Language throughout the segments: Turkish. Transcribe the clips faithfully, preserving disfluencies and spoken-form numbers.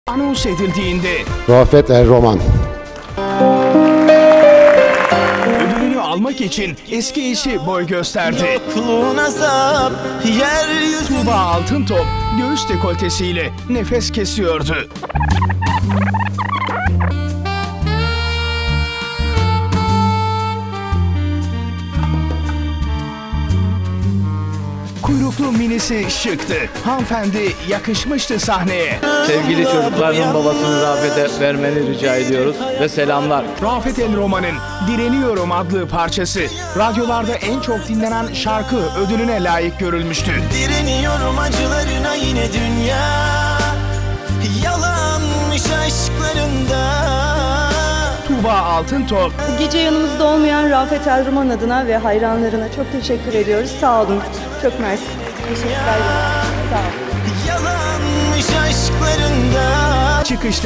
anons edildiğinde Rafet El Roman ödülünü almak için eski eşi boy gösterdi. Azap, Tuğba Altıntop göğüs dekoltesiyle nefes kesiyordu. Kuyruklu minisi şıktı. Hanımefendi yakışmıştı sahneye. Sevgili çocuklarının babasını Rafet'e vermeni rica ediyoruz ve selamlar. Rafet El Roman'ın Direniyorum adlı parçası radyolarda en çok dinlenen şarkı ödülüne layık görülmüştü. Direniyorum acılarına yine dünya yalanmış aşklarında. Tuğba Altıntop Bu gece yanımızda olmayan Rafet El Roman adına ve hayranlarına çok teşekkür ediyoruz. Sağ olun. Çok mersi. Teşekkürler. Sağ olun. Yalanmış aşklarında. çıkışta.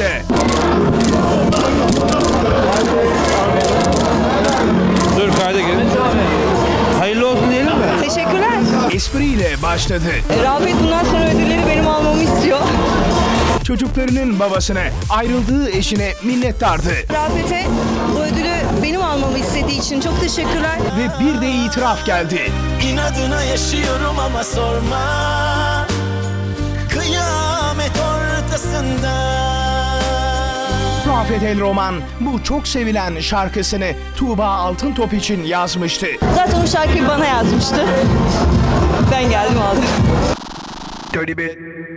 Dur kayda gelin. Hayırlı olsun diyelim mi? Teşekkürler. Espriyle başladı. Rafet bundan sonra ödülleri benim almamı istiyor. Çocuklarının babasına, ayrıldığı eşine minnettardı. Rafet'e bu ödülü benim almamı istediği için çok teşekkürler. Ve bir de itiraf geldi. İnadına yaşıyorum ama sorma. Kıyamet ortasında. Rafet El Roman bu çok sevilen şarkısını Tuğba Altıntop için yazmıştı. Zaten o şarkıyı bana yazmıştı. Ben geldim aldım. Dirty bit.